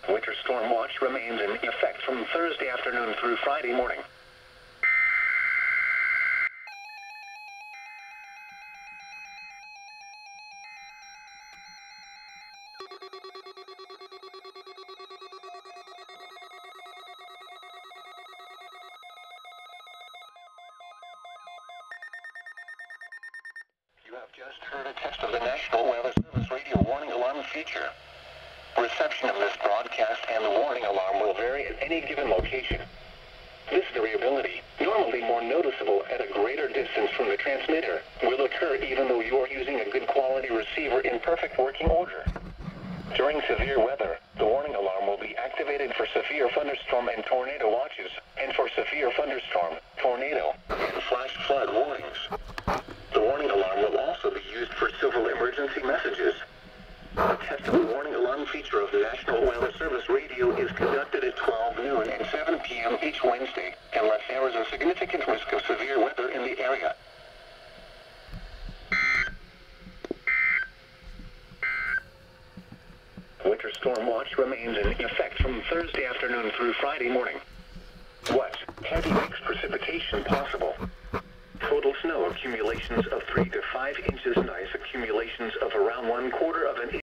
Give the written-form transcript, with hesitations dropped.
Winter storm watch remains in effect from Thursday afternoon through Friday morning. You have just heard a test of the National Weather Service radio warning alarm feature. Reception of this broadcast and the warning alarm will vary at any given location. This variability, normally more noticeable at a greater distance from the transmitter, will occur even though you are using a good quality receiver in perfect working order. During severe weather, the warning alarm will be activated for severe thunderstorm and tornado watches, and for severe thunderstorm, tornado, and flash flood warnings. The warning alarm will also be used for several emergency messages. A test of the warning alarm feature of the National Weather Service radio is conducted at 12 noon and 7 p.m. each Wednesday, unless there is a significant risk of severe weather in the area. Winter storm watch remains in effect from Thursday afternoon through Friday morning. What? Heavy mixed precipitation possible. Total snow accumulations of 3 to 5 inches and ice accumulations of